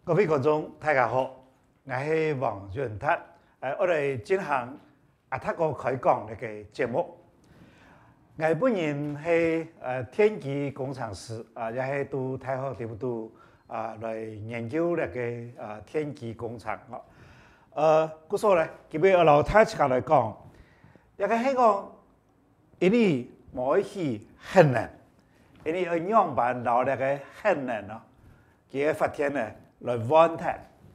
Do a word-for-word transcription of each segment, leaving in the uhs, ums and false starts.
各位觀眾，大家好，我係王潤達。誒，我哋進行阿塔哥開講呢個節目。我本人係誒天基工程師，啊，也係讀大學點讀啊來研究呢個啊天基工程。誒，故所咧，佢俾我老太家來講，一個係講，因為每次很難，因為要樣板到呢個很難咯，佢個發展咧。來揾它，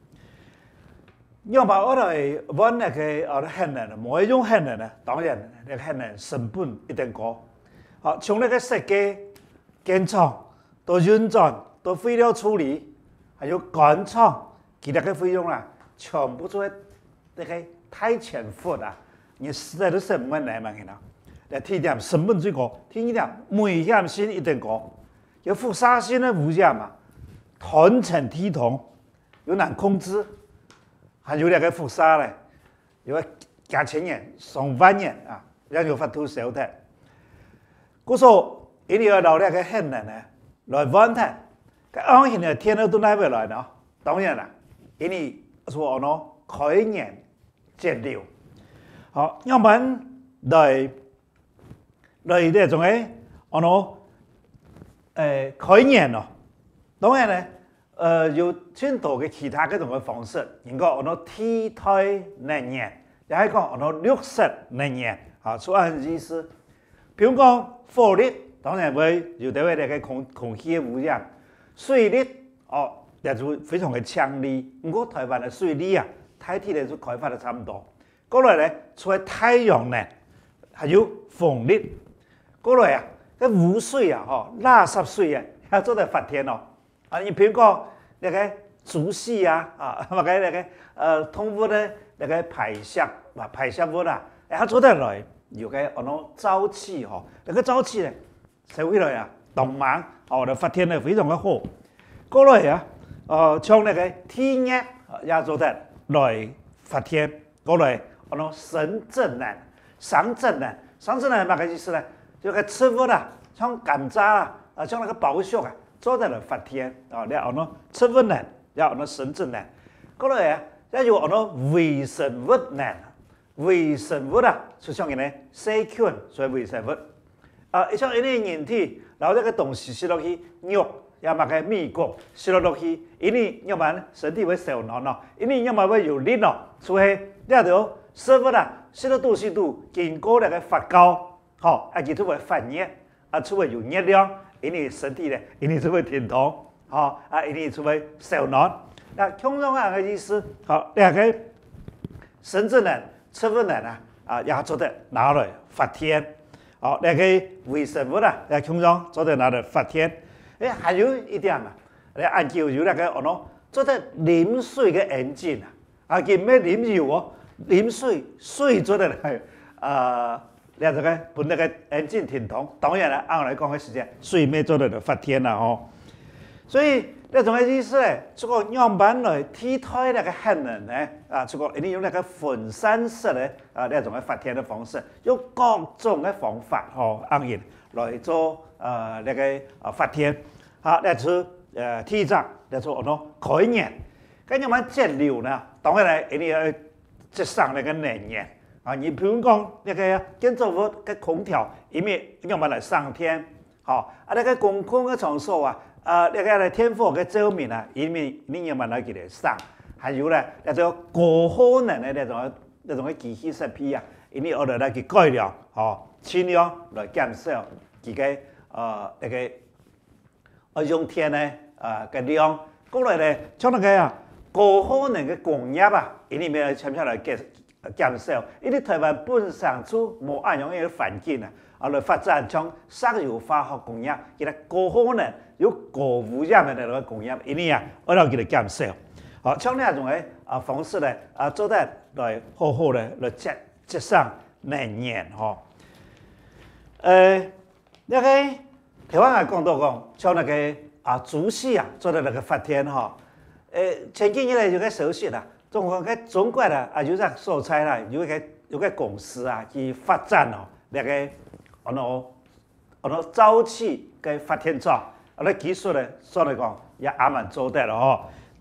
要把我哋揾那個我哋很難，每一種很難呢，當然那個很難成本一定高。好，從那個設計、建廠到運轉到廢料處理，還有乾廠，其他嘅費用啦，全部都係那個太前付啦。你實在都成本難嘛，其他。嚟提點成本最高，第二點危險性一定高，有複雜性嘅物件嘛。團程體統又難控制，還有兩個複雜咧，有個幾千年、上萬年啊，讓有法度少的。故所一定要留兩個很難咧來玩它。個安現在天都都來不來呢？當然啦，因為說喏開源節流，好，要不然來來呢種誒，喏誒開源咯。當然咧，呃，有很多嘅其他嗰種嘅方式，應該按照替代能源，也係講按照綠色能源，啊，所以意思，譬如講火力，當然會有啲位嚟嘅空空氣嘅污染，水力，哦，也就非常嘅強烈。不過台灣嘅水力啊，大體嚟就開發得差唔多。過來咧，除咗太陽能，還有風力。過來啊，個污水啊，嗬，垃圾水啊，要做得發電咯。啊，你譬如講那個竹屑啊，啊，或者那個呃通污的那個排泄啊，排泄物啦，啊做得來，有個按照沼氣吼，那個沼氣咧，社會來啊，動脈哦，就發展得非常的好。過來啊，呃，從那個天熱也做得來發展，過來按照生質能、生質能、生質能係乜個意思咧？就個植物啦，像甘蔗啦，啊，像那個寶石啊。做得來發電啊！你按照植物能，又按照生質能，過來啊，又按照微生物能，微生物啊，就像人哋細菌所以微生物啊，一像一啲人體，然後一個東西食落去，肉又或者味覺食落落去，因為要不然身體會受暖咯，因為要麼會有熱咯，所以呢條生物啊，食到多少度，經過那個發酵，好，啊，佢就會發熱，啊，就會有熱量。因為身體咧，因為就會疼痛，嚇啊，因為就會受暖。嗱，通常啊嘅意思，好兩個生質能、植物能啊，啊也做得拿來發電。好，兩個微生物啊，也通常做得拿來發電。誒，還有一點啊，你研究有那個哦喏，做得啉水嘅 engine 啊，啊佢咩啉油哦，啉水水做得嚟啊。你睇個本來個 engine 挺通，當然啦，按我來講嘅時間，水咩做得就發電啦吼。所以呢種嘅意思咧，這個樣板來替代那個核能咧，啊，這個一定用那個分散式嘅啊呢種嘅發電嘅方式，用各種嘅方法吼，按然來做啊那個啊發電，啊，呢次誒提倡，呢次我講開源，咁樣樣節流呢，當然咧一定要節省那個能源。啊，你譬如講那個建築物嘅空調，因為用嚟省電，好啊，那個公共嘅場所啊，啊，那個嚟天火嘅照明啊，因為你用嚟佢嚟省，還有咧，那種高耗能嘅那種那種嘅機器設備啊，因為我哋嚟佢改良，好，盡量來減少佢嘅啊那個啊用電咧啊嘅量，過來咧，像那個啊高耗能嘅工業啊，因為咩參差來減。減少，因為台灣本身就冇按樣嘅環境啊，啊來發展像石油化學工業，佢哋高耗能有高污染嘅那個工業，因為啊，我哋佢哋減少，好，像呢一種嘅啊方式咧，啊做得來好好咧，來節節省能源嗬。誒，那個台灣人講到講，像那個啊竹屑啊，做得那個發電嗬，誒前幾年嚟就個熟悉啦。中國嘅中國啦，啊有隻蔬菜啦，有個有個公司啊，去發展哦，那個按照按照沼氣嘅發電廠，啊，啲技術咧，所嚟講也啱啱做得咯，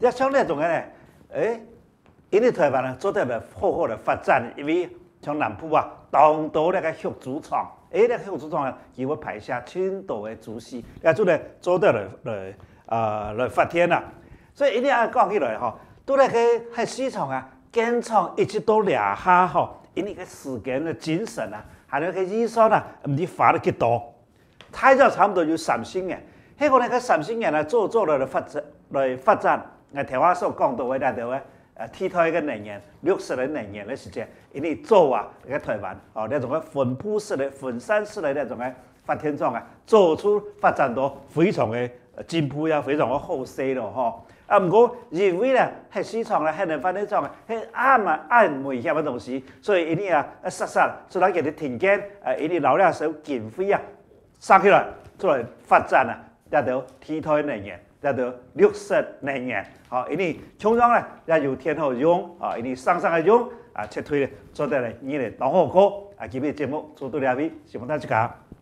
一相對仲嘅咧，誒，因為台灣咧做得嚟好好嘅發展，因為像南部啊，當到那個核主廠，誒，那個核主廠啊，佢會排下青島嘅豬屎，也做嚟做得嚟嚟啊嚟發電啊，所以一定要講起來吼，都嚟個喺市場啊，建廠一直到兩下吼，因為個時間嘅精神啊，還有個預算啊，唔知花得幾多，太早差唔多要三十年，迄個咧個三十年啊，做做嚟嚟發展嚟發展。我台灣所講到嘅那條誒誒替代嘅能源、綠色嘅能源嘅時間，因為做啊，喺台灣哦，那種嘅分布式嘅、分散式嘅那種嘅發電廠啊，做出發展到非常嘅進步啊，非常嘅好勢咯，吼！啊，唔過認為咧，喺市場咧，喺能發電廠啊，係啱啊啱危險嘅東西，所以一定啊，一實實，所以佢哋停建，誒，一定留兩手經費啊，生起來，做嚟發展啊，那條替代能源。叫做綠色能源，好，因為廠商咧也有天好用，啊，因為上上嘅用，啊，撤退咧做得嚟，你哋當好過，啊，今日節目做到呢邊，希望大家。